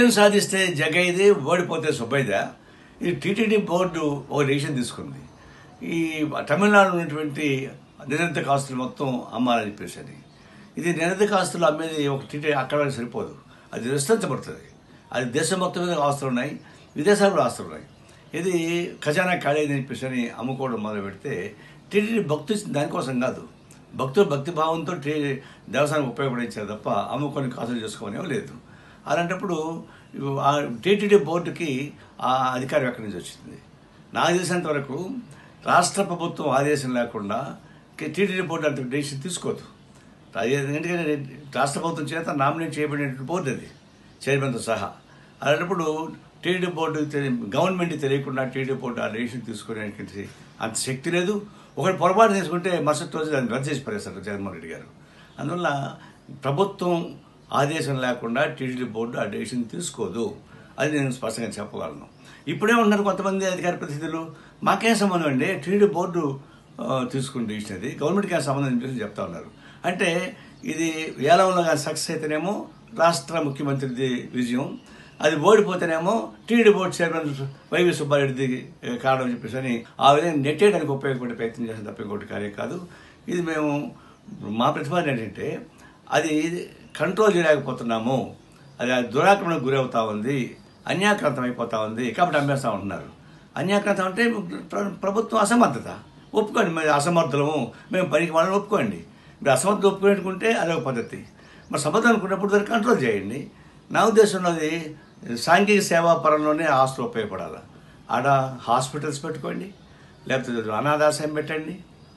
విజయం సాధిస్తే జగైదే, ఓడిపోతే సుబ్బైదా. ఈ టీటీడీ బోర్డు ఒక డెసిషన్ తీసుకుంది. ఈ తమిళనాడులో ఉన్నటువంటి నిరంతక ఆస్తులు మొత్తం అమ్మాలని చెప్పేసి అని. ఇది నిరంతక ఆస్తులు అమ్మేది ఒక టీటీ అక్కడ సరిపోదు, అది విస్తరించబడుతుంది. అది దేశం మొత్తం మీద ఆస్తులు ఉన్నాయి, విదేశాల్లో ఆస్తులు ఉన్నాయి. ఇది ఖజానా ఖాళీ అని చెప్పేసి అని అమ్ముకోవడం మొదలు పెడితే టీటీడీ భక్తులు దానికోసం కాదు, భక్తులు భక్తిభావంతో దేవస్థానానికి ఉపయోగపడించారు తప్ప అమ్ముకొని కాసులు చేసుకోవడం లేదు. అలాంటప్పుడు ఆ టీటీడీ బోర్డుకి ఆ అధికారం ఎక్కడి నుంచి వచ్చింది? నాకు తెలిసినంత వరకు రాష్ట్ర ప్రభుత్వం ఆదేశం లేకుండా టీటీడీ బోర్డు అంత డెసిషన్ తీసుకోదు. ఎందుకంటే రాష్ట్ర ప్రభుత్వం చేత నామినేట్ చేయబడిన బోర్డు అది, చైర్మన్తో సహా. అలాంటప్పుడు టీటీడీ బోర్డు గవర్నమెంట్కి తెలియకుండా టీటీడీ బోర్డు ఆ డెసిషన్ తీసుకునేటువంటి అంత శక్తి లేదు. ఒకటి పొరపాటు తీసుకుంటే మరుసటి రోజు దాన్ని రద్దు చేసి పడేస్తారు జగన్మోహన్ రెడ్డి గారు. అందువల్ల ప్రభుత్వం ఆదేశం లేకుండా టీటీడీ బోర్డు ఆ డెసిషన్ తీసుకోదు, అది నేను స్పష్టంగా చెప్పగలను. ఇప్పుడే ఉన్నారు కొంతమంది అధికార ప్రతినిధులు, మాకేం సంబంధం అండి, టీటీడీ బోర్డు తీసుకుని డెసిషన్ అది, గవర్నమెంట్కి ఏం సంబంధం అని చెప్తా ఉన్నారు. అంటే ఇది ఏలంలో కానీ సక్సెస్ అయితేనేమో రాష్ట్ర ముఖ్యమంత్రిది విజయం, అది ఓడిపోతేనేమో టీటీడీ బోర్డు చైర్మన్ వైవి సుబ్బారెడ్డిది కారణం చెప్పేసి అని ఆ విధంగా నెట్టేయడానికి ఉపయోగపడే ప్రయత్నం చేసిన తప్ప ఇంకోటి కార్యం కాదు. ఇది మేము మా ప్రతిపాదన ఏంటంటే అది కంట్రోల్ చేయలేకపోతున్నాము, అది దురాక్రమణకు గురవుతా ఉంది, అన్యాక్రాంతం అయిపోతా ఉంది కాబట్టి అమ్మేస్తా ఉంటున్నారు. అన్యాక్రాంతం అంటే ప్రభుత్వం అసమర్థత, ఒప్పుకోండి. మరి అసమర్థులము, మేము పనికి వాళ్ళని ఒప్పుకోండి. మీరు అసమర్థత ఒప్పుకునేట్టుకుంటే అదొక పద్ధతి. మరి సమర్థం అనుకున్నప్పుడు దాన్ని కంట్రోల్ చేయండి. నా ఉద్దేశంలో అది సాంఘిక సేవా పరంలోనే ఆస్తులు ఉపయోగపడాలి. ఆడ హాస్పిటల్స్ పెట్టుకోండి, లేకపోతే అనాథాశ్రయం పెట్టండి,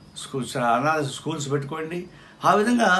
అనాథ స్కూల్స్ పెట్టుకోండి. ఆ విధంగా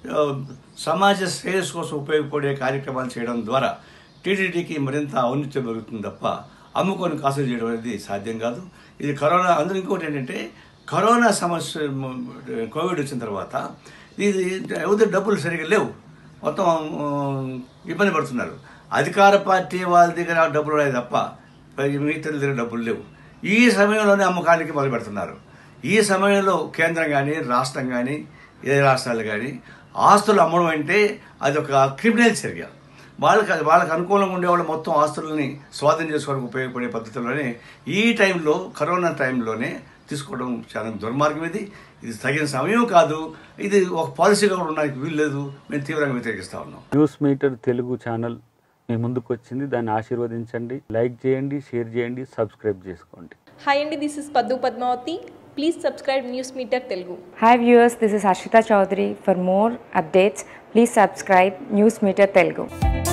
సమాజ శ్రేయస్సు కోసం ఉపయోగపడే కార్యక్రమాలు చేయడం ద్వారా టీటీడీకి మరింత ఔన్నత్యం పెరుగుతుంది తప్ప అమ్ముకొని కాసులు చేయడం అనేది సాధ్యం కాదు. ఇది కరోనా. అందులో ఇంకోటి ఏంటంటే కరోనా సమస్య, కోవిడ్ వచ్చిన తర్వాత ఇది ఎవరి డబ్బులు సరిగ్గా లేవు, మొత్తం ఇబ్బంది పడుతున్నారు. అధికార పార్టీ వాళ్ళ దగ్గర డబ్బులు ఉన్నాయి తప్ప మిగతా దగ్గర డబ్బులు లేవు. ఈ సమయంలోనే అమ్మకానికి మొదలు పెడుతున్నారు. ఈ సమయంలో కేంద్రం కానీ రాష్ట్రం కానీ ఏ రాష్ట్రాలు కానీ ఆస్తులు అమ్మడం అంటే అది ఒక క్రిమినల్ చర్య. వాళ్ళకి అనుకూలంగా ఉండేవాళ్ళు మొత్తం ఆస్తులని స్వాధీనం చేసుకోవడానికి ఉపయోగపడే పద్ధతుల్లోనే ఈ టైంలో, కరోనా టైంలోనే తీసుకోవడం చాలా దుర్మార్గం. ఇది తగిన సమయం కాదు. ఇది ఒక పాలసీగా కూడా ఉండడానికి వీలు లేదు. మేము తీవ్రంగా వ్యతిరేకిస్తా ఉన్నాం. న్యూస్ మీటర్ తెలుగు ఛానల్ మీ ముందుకు వచ్చింది, దాన్ని ఆశీర్వదించండి, లైక్ చేయండి, షేర్ చేయండి, సబ్స్క్రైబ్ చేసుకోండి. హాయ్ అండి, దిస్ ఇస్ పద్దు Padmavathi. Please subscribe News Meter Telugu. Hi viewers, this is Ashita Chaudhary. For more updates, please subscribe News Meter Telugu.